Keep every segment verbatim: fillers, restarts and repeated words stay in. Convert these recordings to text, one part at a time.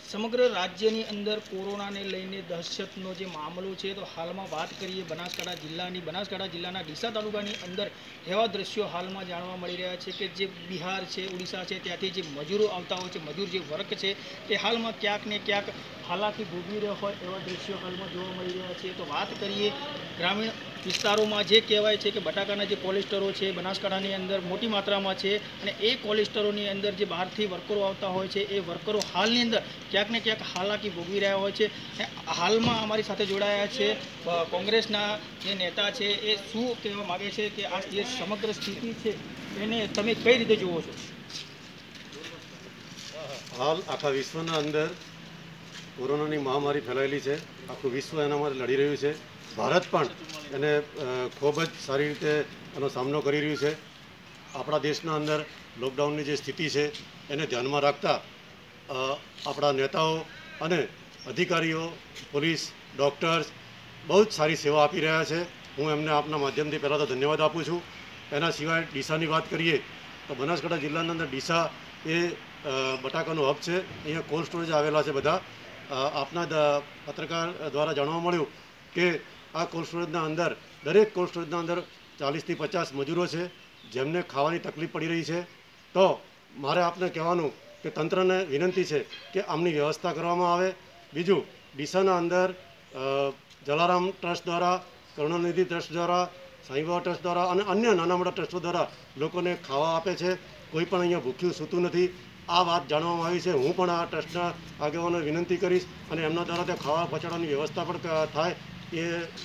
સમગ્ર રાજ્યની અંદર કોરોનાને લઈને દહેશતનો જે મામલો છે તો હાલમાં વાત કરીએ બનાસકાંઠા જિલ્લાની બનાસકાંઠા જિલ્લાના ડીસા તાલુકાની અંદર એવા દ્રશ્યો હાલમાં જાણવા મળી રહ્યા છે કે જે બિહાર છે, ઓડિશા છે, ત્યાંથી જે મજૂરો આવતા હોય છે, મજૂર જે વર્ગ છે તે હાલમાં ક્યાંક ને ક્યાંક હાલાકી ભોગવી રહ્યા હોય એવા દ્રશ્યો હાલમાં જોવા મળી રહ્યા છે। તો વાત કરીએ ગ્રામીણ વિસ્તારોમાં જે કહેવાય છે કે બટાકાના જે કોલેસ્ટરો છે બનાસકાંઠાની અંદર મોટી માત્રામાં છે અને એ કોલેસ્ટરોની અંદર જે બહારથી વર્કરો આવતા હોય છે એ વર્કરો હાલની અંદર ક્યાંક ને ક્યાંક હાલાકી ભોગવી રહ્યા હોય છે। હાલમાં અમારી સાથે જોડાયા છે કોંગ્રેસના જે નેતા છે એ શું કહેવા માગે છે કે આ જે સમગ્ર સ્થિતિ છે એને તમે કઈ રીતે જુઓ છો? હાલ આખા વિશ્વના અંદર કોરોનાની મહામારી ફેલાયેલી છે, આખું વિશ્વ એના માટે લડી રહ્યું છે। ભારત પણ એને ખૂબ જ સારી રીતે એનો સામનો કરી રહ્યું છે। આપણા દેશના અંદર લોકડાઉનની જે સ્થિતિ છે એને ધ્યાનમાં રાખતા આપણા નેતાઓ અને અધિકારીઓ, પોલીસ, ડૉક્ટર્સ બહુ જ સારી સેવા આપી રહ્યા છે। હું એમને આપના માધ્યમથી પહેલાં તો ધન્યવાદ આપું છું। એના સિવાય ડીસાની વાત કરીએ તો બનાસકાંઠા જિલ્લાના અંદર ડીસા એ બટાકાનું હબ છે। અહીંયા કોલ્ડ સ્ટોરેજ આવેલા છે બધા। આપના પત્રકાર દ્વારા જાણવા મળ્યું કે આ કોલ્ડ સ્ટોરેજના અંદર દરેક કોલ્ડ સ્ટોરેજના અંદર ચાલીસથી પચાસ મજૂરો છે જેમને ખાવાની તકલીફ પડી રહી છે। તો મારે આપને કહેવાનું કે તંત્રને વિનંતી છે કે આમની વ્યવસ્થા કરવામાં આવે। બીજું, ડીસાના અંદર જલારામ ટ્રસ્ટ દ્વારા, કરુણાનિધિ ટ્રસ્ટ દ્વારા, સાંઈ બાબા ટ્રસ્ટ દ્વારા અને અન્ય નાના મોટા ટ્રસ્ટો દ્વારા લોકોને ખાવા આપે છે। કોઈ પણ અહીંયા ભૂખ્યું સૂતું નથી। આ વાત જાણવામાં આવી છે। હું પણ આ ટ્રસ્ટના આગેવાનોને વિનંતી કરીશ અને એમના દ્વારા ત્યાં ખાવા પહોંચાડવાની વ્યવસ્થા પણ થાય એ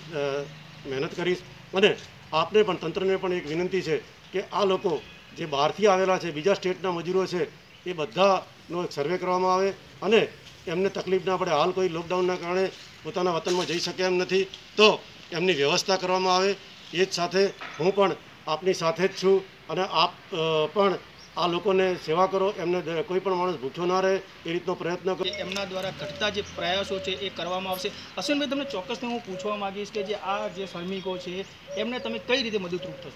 મહેનત કરીશ। અને આપને પણ, તંત્રને પણ એક વિનંતી છે કે આ લોકો જે બહારથી આવેલા છે, બીજા સ્ટેટના મજૂરો છે, એ બધાનો એક સર્વે કરવામાં આવે અને એમને તકલીફ ના પડે। હાલ કોઈ લોકડાઉનના કારણે પોતાના વતનમાં જઈ શકે એમ નથી, તો એમની વ્યવસ્થા કરવામાં આવે। એ જ સાથે હું પણ આપની સાથે જ છું અને આપ પણ આ લોકોને સેવા કરો, એમને કોઈ પણ માણસ ભૂખ્યો ના રહે એ રીતનો પ્રયત્ન કરો। એમના દ્વારા ઘટતા જે પ્રયાસો છે એ કરવામાં આવશે। અશ્વિનભાઈ, તમને ચોક્કસથી હું પૂછવા માગીશ કે જે આ જે શ્રમિકો છે એમને તમે કઈ રીતે મદદરૂપ થશો?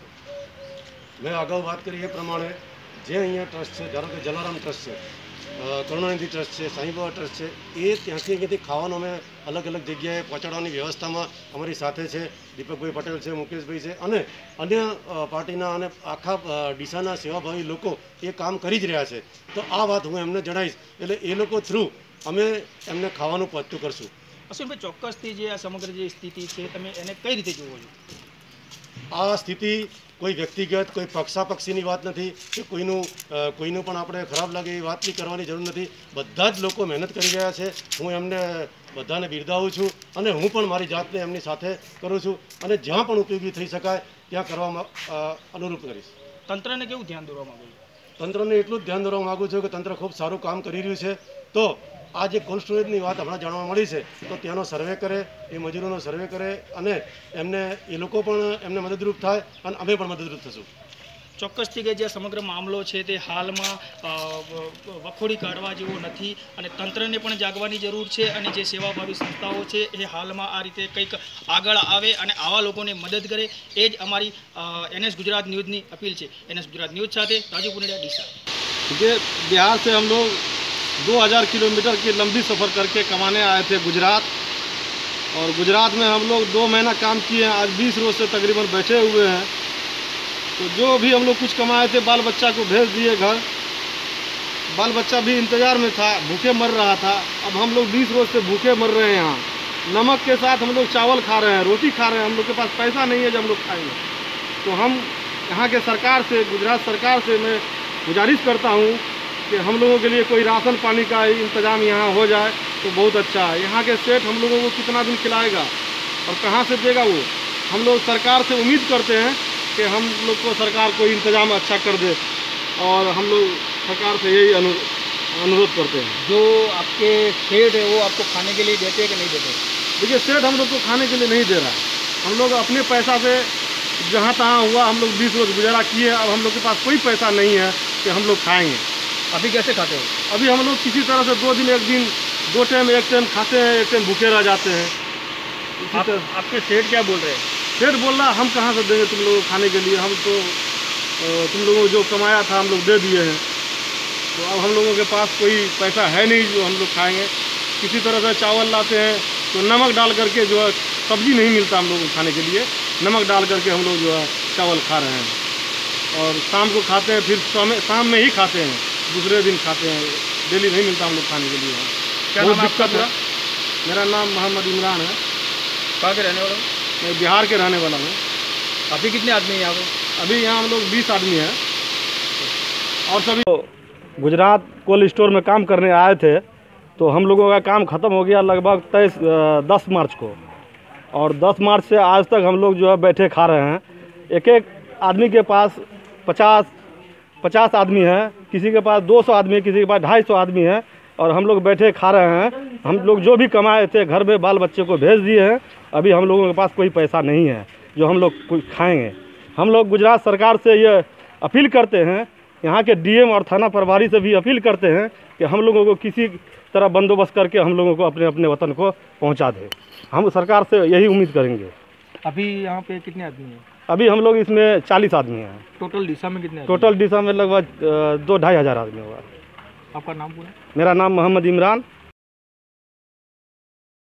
મેં અગાઉ વાત કરી એ પ્રમાણે જે અહીંયા ટ્રસ્ટ છે, ધારો કે જલારામ ટ્રસ્ટ છે, કરુણાનિધિ ટ્રસ્ટ છે, સાંઈ બાબા ટ્રસ્ટ છે, એ ત્યાંથી અહીંયાથી ખાવાનું અમે અલગ અલગ જગ્યાએ પહોંચાડવાની વ્યવસ્થામાં અમારી સાથે છે। દીપકભાઈ પટેલ છે, મુકેશભાઈ છે અને અન્ય પાર્ટીના અને આખા ડીસાના સેવાભાવી લોકો એ કામ કરી જ રહ્યા છે। તો આ વાત હું એમને જણાવીશ એટલે એ લોકો થ્રુ અમે એમને ખાવાનું પહોંચતું કરશું। અશ્વિનભાઈ, ચોક્કસથી જે આ સમગ્ર જે સ્થિતિ છે તમે એને કઈ રીતે જુઓ છો? આ સ્થિતિ કોઈ વ્યક્તિગત, કોઈ પક્ષાપક્ષીની વાત નથી કે કોઈનું કોઈનું પણ આપણે ખરાબ લાગે એ વાતની કરવાની જરૂર નથી। બધા જ લોકો મહેનત કરી રહ્યા છે। હું એમને બધાને બિરદાવું છું અને હું પણ મારી જાતને એમની સાથે કરું છું અને જ્યાં પણ ઉપયોગી થઈ શકાય ત્યાં કરવામાં અનુરૂપ કરીશ। તંત્રને કેવું ધ્યાન દોરવા માંગુ છું? તંત્રને એટલું જ ધ્યાન દોરવા માગું છું કે તંત્ર ખૂબ સારું કામ કરી રહ્યું છે। તો આ જે કોલ્ડ સ્ટોરેજની વાત હમણાં જાણવા મળી છે તો ત્યાંનો સર્વે કરે, એ મજૂરોનો સર્વે કરે અને એમને એ લોકો પણ એમને મદદરૂપ થાય અને અમે પણ મદદરૂપ થશું। ચોક્કસથી કે જે સમગ્ર મામલો છે તે હાલમાં વખોડી કાઢવા જેવો નથી અને તંત્રને પણ જાગવાની જરૂર છે અને જે સેવાભાવી સંસ્થાઓ છે એ હાલમાં આ રીતે કંઈક આગળ આવે અને આવા લોકોને મદદ કરે, એ જ અમારી એનએસ ગુજરાત ન્યૂઝની અપીલ છે। એનએસ ગુજરાત ન્યૂઝ સાથે રાજુ પુનેડા, ડીસા। ये बिहार से हम लोग दो हज़ार किलोमीटर की लंबी सफ़र करके कमाने आए थे गुजरात, और गुजरात में हम लोग दो महीना काम किए हैं। आज बीस रोज से तकरीबन बैठे हुए हैं। तो जो भी हम लोग कुछ कमाए थे बाल बच्चा को भेज दिए घर। बाल बच्चा भी इंतज़ार में था, भूखे मर रहा था। अब हम लोग बीस रोज से भूखे मर रहे हैं। यहाँ नमक के साथ हम लोग चावल खा रहे हैं, रोटी खा रहे हैं। हम लोग के पास पैसा नहीं है जो हम लोग खाएंगे। तो हम यहाँ के सरकार से, गुजरात सरकार से मैं गुजारिश करता हूँ कि हम लोगों के लिए कोई राशन पानी का इंतज़ाम यहाँ हो जाए तो बहुत अच्छा है। यहाँ के सेठ हम लोगों को कितना दिन खिलाएगा और कहाँ से देगा वो? हम लोग सरकार से उम्मीद करते हैं कि हम लोग को सरकार कोई इंतज़ाम अच्छा कर दे, और हम लोग सरकार से यही अनु अनुरोध करते हैं। जो आपके सेठ है वो आपको खाने के लिए देते हैं कि नहीं देते? देखिए, सेठ हम लोग को खाने के लिए नहीं दे रहा है। हम लोग अपने पैसा से जहाँ तहाँ हुआ हम लोग बीस रोज गुजारा किए। अब हम लोग के पास कोई पैसा नहीं है कि हम लोग खाएँगे। अभी कैसे खाते हो? अभी हम लोग किसी तरह से दो दिन एक दिन दो टाइम एक टाइम खाते हैं, एक टाइम भूखे रह जाते हैं। आप, आपके सेठ क्या बोल रहे हैं? सेठ बोल रहा हम कहाँ से देंगे तुम लोगों को खाने के लिए? हम तो तुम लोगों को जो कमाया था हम लोग दे दिए हैं। तो अब हम लोगों के पास कोई पैसा है नहीं जो हम लोग खाएंगे। किसी तरह से चावल लाते हैं तो नमक डाल करके जो है, सब्जी नहीं मिलता हम लोगों को खाने के लिए, नमक डाल करके हम लोग जो है चावल खा रहे हैं। और शाम को खाते हैं, फिर शाम में ही खाते हैं, दूसरे दिन खाते हैं, डेली नहीं मिलता हम लोग खाने के लिए। क्या बहुत नाम है आपका दिक्कत है। पूरा? मेरा नाम मोहम्मद इमरान है। कहाँ के रहने वाला हूँ? मैं बिहार के रहने वाला हूँ। अभी कितने आदमी हैं यहाँ पे? अभी यहाँ हम लोग बीस आदमी हैं और सभी गुजरात कोल्ड स्टोर में काम करने आए थे। तो हम लोगों का काम ख़त्म हो गया लगभग तेईस दस मार्च को, और दस मार्च से आज तक हम लोग जो है बैठे खा रहे हैं। एक एक आदमी के पास पचास पचास आदमी है, किसी के पास दो सौ आदमी है, किसी के पास ढाई सौ आदमी है, और हम लोग बैठे खा रहे हैं। हम लोग जो भी कमाए थे घर में बाल बच्चे को भेज दिए हैं। अभी हम लोगों के पास कोई पैसा नहीं है जो हम लोग कुछ खाएंगे। हम लोग गुजरात सरकार से ये अपील करते हैं, यहाँ के डीएम और थाना प्रभारी से भी अपील करते हैं कि हम लोगों को किसी तरह बंदोबस्त करके हम लोगों को अपने अपने वतन को पहुँचा दे। हम सरकार से यही उम्मीद करेंगे। अभी यहाँ पे कितने आदमी हैं? अभी हम लोग इसमें चालीस आदमी हैं। टोटल दिशा में कितने आदमी टोटल दिशा में लगभग अ, दो ढाई हज़ार आदमी होगा। हैं? आपका नाम पूरा? मेरा नाम मोहम्मद इमरान